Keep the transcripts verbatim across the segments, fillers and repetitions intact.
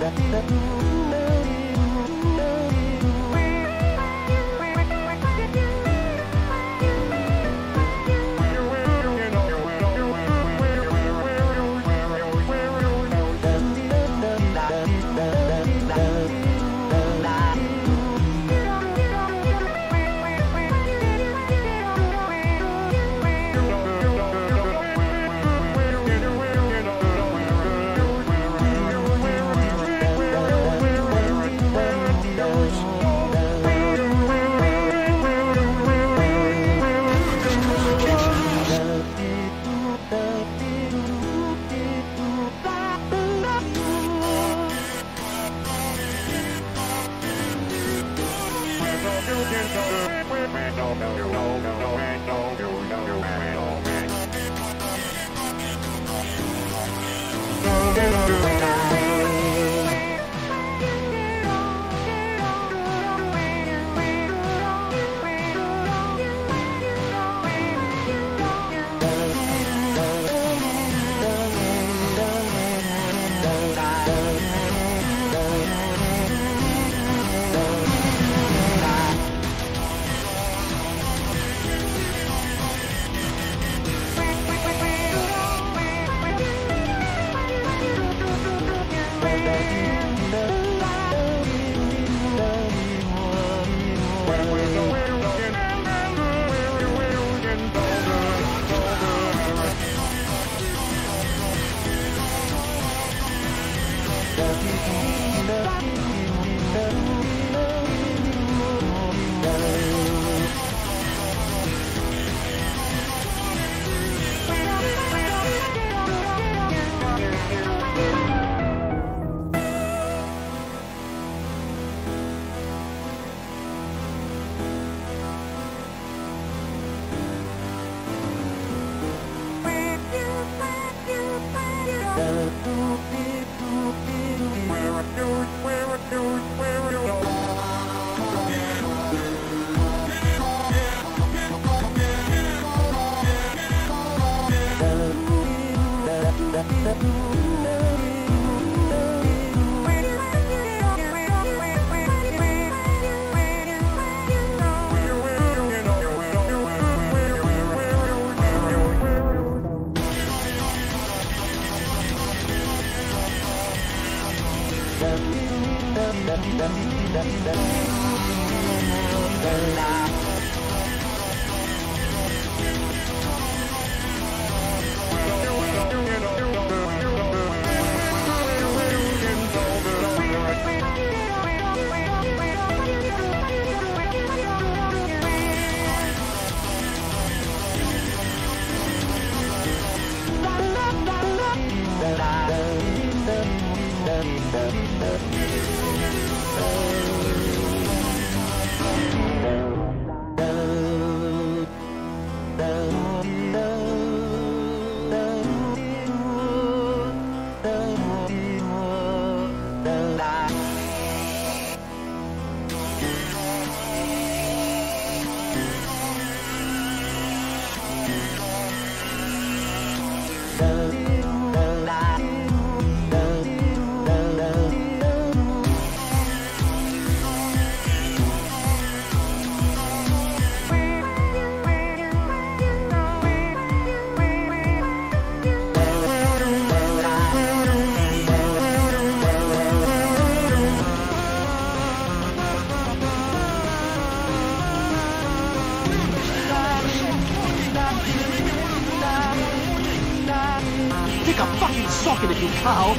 Socket if you cow.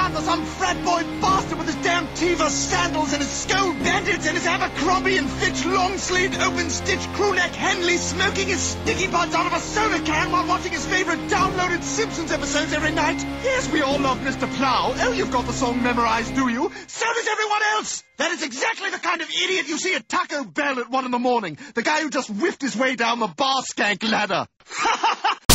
partner, some frat boy bastard with his damn Tiva sandals and his skull bandits and his Abercrombie and Fitch long-sleeved open-stitch crewneck Henley smoking his sticky buds out of a soda can while watching his favorite downloaded Simpsons episodes every night. Yes, we all love Mister Plow. Oh, you've got the song memorized, do you? So does everyone else! That is exactly the kind of idiot you see at Taco Bell at one in the morning. The guy who just whiffed his way down the bar skank ladder.